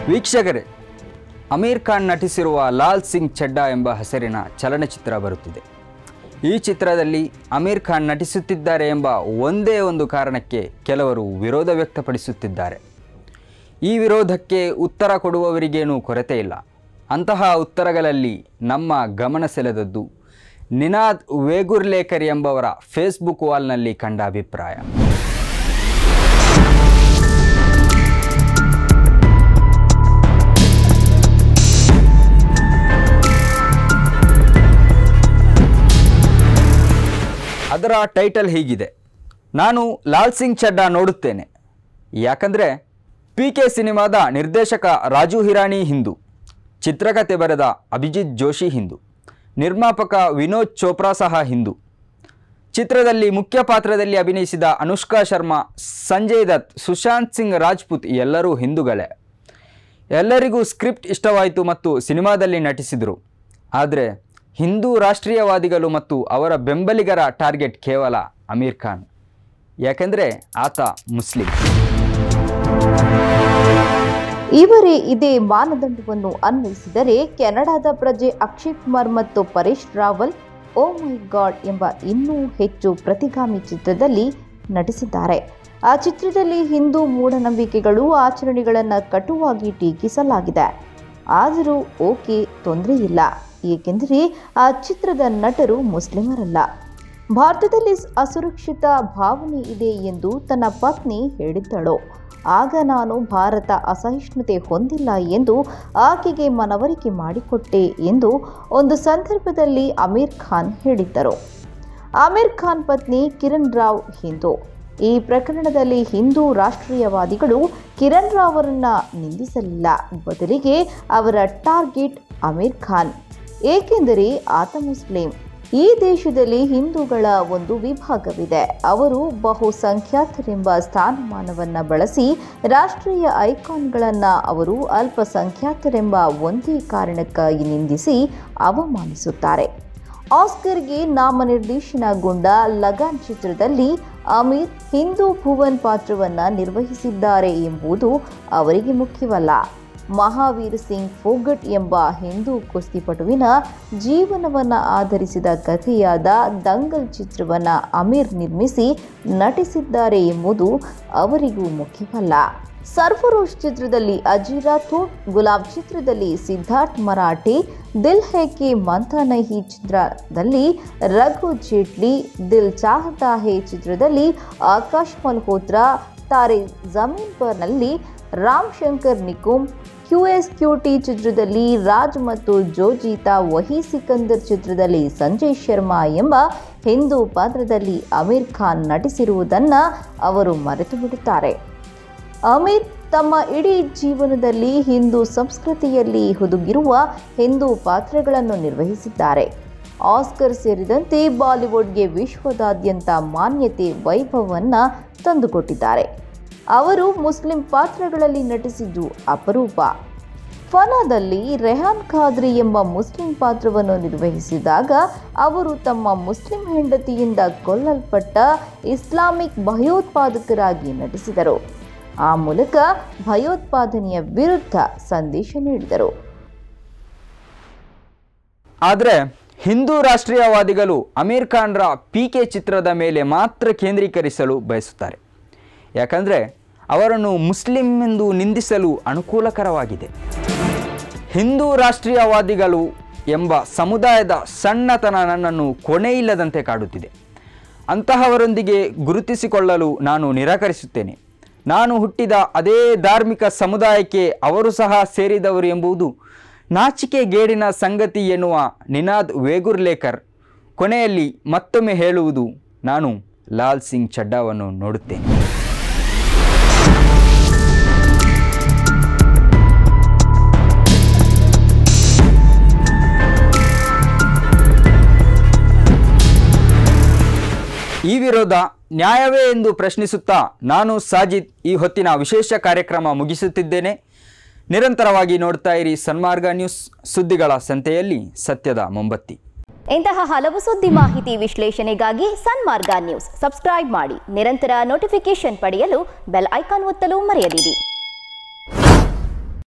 ವೀಕ್ಷಕರೇ, ಅಮೀರ್ ಖಾನ್ ನಟಿಸಿರುವ ಲಾಲ್ ಸಿಂಗ್ ಚಡ್ಡಾ ಎಂಬ ಹೆಸರಿನ ಚಲನಚಿತ್ರ ಬರುತ್ತಿದೆ. ಈ ಚಿತ್ರದಲ್ಲಿ ಅಮೀರ್ ಖಾನ್ ನಟಿಸುತ್ತಿದ್ದಾರೆ ಎಂಬ ಒಂದೇ ಒಂದು ಕಾರಣಕ್ಕೆ ಕೆಲವರು ವಿರೋಧ ವ್ಯಕ್ತಪಡಿಸುತ್ತಿದ್ದಾರೆ. ಈ ವಿರೋಧಕ್ಕೆ ಉತ್ತರ ಕೊಡುವವರಿಗೇನೂ ಕೊರತೆ ಇಲ್ಲ. ಅಂತಹ ಉತ್ತರಗಳಲ್ಲಿ ನಮ್ಮ ಗಮನ ಸೆಳೆದದ್ದು ನಿನಾದ್ ವೇಗುರ್ಲೇಕರ್ ಎಂಬವರ ಫೇಸ್ಬುಕ್ ವಾಲ್ನಲ್ಲಿ ಕಂಡ ಅಭಿಪ್ರಾಯ. ಅದರ ಟೈಟಲ್ ಹೀಗಿದೆ: ನಾನು ಲಾಲ್ ಸಿಂಗ್ ಚಡ್ಡಾ ನೋಡುತ್ತೇನೆ. ಯಾಕಂದರೆ PK ಸಿನಿಮಾದ ನಿರ್ದೇಶಕ ರಾಜು ಹಿರಾನಿ ಹಿಂದೂ, ಚಿತ್ರಕಥೆ ಬರೆದ ಅಭಿಜಿತ್ ಜೋಶಿ ಹಿಂದೂ, ನಿರ್ಮಾಪಕ ವಿನೋದ್ ಚೋಪ್ರಾ ಸಹ ಹಿಂದೂ. ಚಿತ್ರದಲ್ಲಿ ಮುಖ್ಯ ಪಾತ್ರದಲ್ಲಿ ಅಭಿನಯಿಸಿದ ಅನುಷ್ಕಾ ಶರ್ಮಾ, ಸಂಜಯ್ ದತ್, ಸುಶಾಂತ್ ಸಿಂಗ್ ರಾಜ್ಪೂತ್ ಎಲ್ಲರೂ ಹಿಂದೂಗಳೇ. ಎಲ್ಲರಿಗೂ ಸ್ಕ್ರಿಪ್ಟ್ ಇಷ್ಟವಾಯಿತು ಮತ್ತು ಸಿನಿಮಾದಲ್ಲಿ ನಟಿಸಿದರು. ಆದರೆ ಹಿಂದೂ ರಾಷ್ಟ್ರೀಯವಾದಿಗಳು ಮತ್ತು ಅವರ ಬೆಂಬಲಿಗರ ಟಾರ್ಗೆಟ್ ಕೇವಲ ಅಮೀರ್ ಖಾನ್. ಯಾಕೆಂದರೆ ಆತ ಮುಸ್ಲಿಂ. ಇವರೇ ಇದೇ ಮಾನದಂಡವನ್ನು ಅನ್ವಯಿಸಿದರೆ ಕೆನಡಾದ ಪ್ರಜೆ ಅಕ್ಷಯ್ ಕುಮಾರ್ ಮತ್ತು Paresh Rawal oh my god ಎಂಬ ಇನ್ನೂ ಹೆಚ್ಚು ಪ್ರತಿಗಾಮಿ ಚಿತ್ರದಲ್ಲಿ ನಟಿಸಿದ್ದಾರೆ. ಆ ಚಿತ್ರದಲ್ಲಿ ಹಿಂದೂ ಮೂಢನಂಬಿಕೆಗಳು, ಆಚರಣೆಗಳನ್ನು ಕಟುವಾಗಿ ಟೀಕಿಸಲಾಗಿದೆ. ಆದರೂ ಓಕೆ, ತೊಂದರೆ ಇಲ್ಲ, ಏಕೆಂದರೆ ಆ ಚಿತ್ರದ ನಟರು ಮುಸ್ಲಿಮರಲ್ಲ. ಭಾರತದಲ್ಲಿ ಅಸುರಕ್ಷಿತ ಭಾವನೆ ಇದೆ ಎಂದು ತನ್ನ ಪತ್ನಿ ಹೇಳಿದ್ದಳು. ಆಗ ನಾನು ಭಾರತ ಅಸಹಿಷ್ಣುತೆ ಹೊಂದಿಲ್ಲ ಎಂದು ಆಕೆಗೆ ಮನವರಿಕೆ ಮಾಡಿಕೊಟ್ಟೆ ಎಂದು ಒಂದು ಸಂದರ್ಭದಲ್ಲಿ ಅಮೀರ್ ಖಾನ್ ಹೇಳಿದ್ದರು. ಅಮೀರ್ ಖಾನ್ ಪತ್ನಿ ಕಿರಣ್ ರಾವ್ ಹಿಂದೂ. ಈ ಪ್ರಕರಣದಲ್ಲಿ ಹಿಂದೂ ರಾಷ್ಟ್ರೀಯವಾದಿಗಳು ಕಿರಣ್ ರಾವ್ ಅವರನ್ನ ನಿಂದಿಸಲಿಲ್ಲ. ಬದಲಿಗೆ ಅವರ ಟಾರ್ಗೆಟ್ ಅಮೀರ್ ಖಾನ್, ಏಕೆಂದರೆ ಆತ ಮುಸ್ಲಿಂ. ಈ ದೇಶದಲ್ಲಿ ಹಿಂದೂಗಳ ಒಂದು ವಿಭಾಗವಿದೆ. ಅವರು ಬಹುಸಂಖ್ಯಾತರೆಂಬ ಸ್ಥಾನಮಾನವನ್ನು ಬಳಸಿ ರಾಷ್ಟ್ರೀಯ ಐಕಾನ್ಗಳನ್ನು ಅವರು ಅಲ್ಪಸಂಖ್ಯಾತರೆಂಬ ಒಂದೇ ಕಾರಣಕ್ಕಾಗಿ ನಿಂದಿಸಿ ಅವಮಾನಿಸುತ್ತಾರೆ. ಆಸ್ಕರ್ಗೆ ನಾಮನಿರ್ದೇಶನಗೊಂಡ ಲಗಾನ್ ಚಿತ್ರದಲ್ಲಿ ಅಮೀರ್ ಹಿಂದೂ ಭುವನ್ ಪಾತ್ರವನ್ನು ನಿರ್ವಹಿಸಿದ್ದಾರೆ ಎಂಬುದು ಅವರಿಗೆ ಮುಖ್ಯವಲ್ಲ. ಮಹಾವೀರ್ ಸಿಂಗ್ ಫೋಗಟ್ ಎಂಬ ಹಿಂದೂ ಕುಸ್ತಿಪಟುವಿನ ಜೀವನವನ್ನು ಆಧರಿಸಿದ ಕಥೆಯಾದ ದಂಗಲ್ ಚಿತ್ರವನ್ನು ಅಮೀರ್ ನಿರ್ಮಿಸಿ ನಟಿಸಿದ್ದಾರೆ ಎಂಬುದು ಅವರಿಗೂ ಮುಖ್ಯವಲ್ಲ. ಸರ್ಫರೋಶ್ ಚಿತ್ರದಲ್ಲಿ ಅಜಯ್ ರಾಥೋಡ್, ಗುಲಾಮ್ ಚಿತ್ರದಲ್ಲಿ ಸಿದ್ಧಾರ್ಥ್ ಮರಾಠೆ, ದಿಲ್ ಹೈ ಕಿ ಮಂತಾ ನಹಿ ಚಿತ್ರದಲ್ಲಿ ರಘು ಜೇಟ್ಲಿ, ದಿಲ್ ಚಾಹತಾ ಹೇ ಚಿತ್ರದಲ್ಲಿ ಆಕಾಶ್ ಮಲ್ಹೋತ್ರಾ, ತಾರೆ ಜಮೀನ್ ಪರ್ನಲ್ಲಿ ರಾಮ್ ಶಂಕರ್ ನಿಕುಮ್, QSQT ಚಿತ್ರದಲ್ಲಿ ರಾಜ್ ಮತ್ತು ಜೋಜಿತಾ, ವಹಿ ಸಿಕಂದರ್ ಚಿತ್ರದಲ್ಲಿ ಸಂಜಯ್ ಶರ್ಮಾ ಎಂಬ ಹಿಂದೂ ಪಾತ್ರದಲ್ಲಿ ಅಮೀರ್ ಖಾನ್ ನಟಿಸಿರುವುದನ್ನು ಅವರು ಮರೆತು ಬಿಡುತ್ತಾರೆ. ಅಮೀರ್ ತಮ್ಮ ಇಡೀ ಜೀವನದಲ್ಲಿ ಹಿಂದೂ ಸಂಸ್ಕೃತಿಯಲ್ಲಿ ಹುದುಗಿರುವ ಹಿಂದೂ ಪಾತ್ರಗಳನ್ನು ನಿರ್ವಹಿಸಿದ್ದಾರೆ. ಆಸ್ಕರ್ ಸೇರಿದಂತೆ ಬಾಲಿವುಡ್ಗೆ ವಿಶ್ವದಾದ್ಯಂತ ಮಾನ್ಯತೆ, ವೈಭವವನ್ನು ತಂದುಕೊಟ್ಟಿದ್ದಾರೆ. ಅವರು ಮುಸ್ಲಿಂ ಪಾತ್ರಗಳಲ್ಲಿ ನಟಿಸಿದ್ದು ಅಪರೂಪ. ಫನಾದಲ್ಲಿ ರೆಹಾನ್ ಖಾದ್ರಿ ಎಂಬ ಮುಸ್ಲಿಂ ಪಾತ್ರವನ್ನು ನಿರ್ವಹಿಸಿದಾಗ ಅವರು ತಮ್ಮ ಮುಸ್ಲಿಂ ಹೆಂಡತಿಯಿಂದ ಕೊಲ್ಲಲ್ಪಟ್ಟ ಇಸ್ಲಾಮಿಕ್ ಭಯೋತ್ಪಾದಕರಾಗಿ ನಟಿಸಿದರು. ಆ ಮೂಲಕ ಭಯೋತ್ಪಾದನೆಯ ವಿರುದ್ಧ ಸಂದೇಶ ನೀಡಿದರು. ಆದರೆ ಹಿಂದೂ ರಾಷ್ಟ್ರೀಯವಾದಿಗಳು ಅಮೀರ್ ಖಾನ್ರ PK ಚಿತ್ರದ ಮೇಲೆ ಮಾತ್ರ ಕೇಂದ್ರೀಕರಿಸಲು ಬಯಸುತ್ತಾರೆ. ಯಾಕಂದರೆ ಅವರನ್ನು ಮುಸ್ಲಿಂ ಎಂದು ನಿಂದಿಸಲು ಅನುಕೂಲಕರವಾಗಿದೆ. ಹಿಂದೂ ರಾಷ್ಟ್ರೀಯವಾದಿಗಳು ಎಂಬ ಸಮುದಾಯದ ಸಣ್ಣತನ ನನ್ನನ್ನು ಕೊನೆಯಿಲ್ಲದಂತೆ ಕಾಡುತ್ತಿದೆ. ಅಂತಹವರೊಂದಿಗೆ ಗುರುತಿಸಿಕೊಳ್ಳಲು ನಾನು ನಿರಾಕರಿಸುತ್ತೇನೆ. ನಾನು ಹುಟ್ಟಿದ ಅದೇ ಧಾರ್ಮಿಕ ಸಮುದಾಯಕ್ಕೆ ಅವರು ಸಹ ಸೇರಿದವರು ಎಂಬುದು ನಾಚಿಕೆಗೇಡಿನ ಸಂಗತಿ ಎನ್ನುವ ನಿನಾದ್ ವೇಗುರ್ಲೇಕರ್ ಕೊನೆಯಲ್ಲಿ ಮತ್ತೊಮ್ಮೆ ಹೇಳುವುದು: ನಾನು ಲಾಲ್ ಸಿಂಗ್ ಚಡ್ಡಾವನ್ನು ನೋಡುತ್ತೇನೆ. ಈ ವಿರೋಧ ನ್ಯಾಯವೇ ಎಂದು ಪ್ರಶ್ನಿಸುತ್ತಾ ನಾನು ಸಾಜಿದ್ ಈ ಹೊತ್ತಿನ ವಿಶೇಷ ಕಾರ್ಯಕ್ರಮ ಮುಗಿಸುತ್ತಿದ್ದೇನೆ. ನಿರಂತರವಾಗಿ ನೋಡ್ತಾ ಇರಿ ಸನ್ಮಾರ್ಗ ನ್ಯೂಸ್, ಸುದ್ದಿಗಳ ಸಂತೆಯಲ್ಲಿ ಸತ್ಯದ ಮೊಂಬತ್ತಿ. ಇಂತಹ ಹಲವು ಸುದ್ದಿ ಮಾಹಿತಿ ವಿಶ್ಲೇಷಣೆಗಾಗಿ ಸನ್ಮಾರ್ಗ ನ್ಯೂಸ್ ಸಬ್ಸ್ಕ್ರೈಬ್ ಮಾಡಿ. ನಿರಂತರ ನೋಟಿಫಿಕೇಶನ್ ಪಡೆಯಲು ಬೆಲ್ ಐಕಾನ್ ಒತ್ತಲು ಮರೆಯದಿರಿ.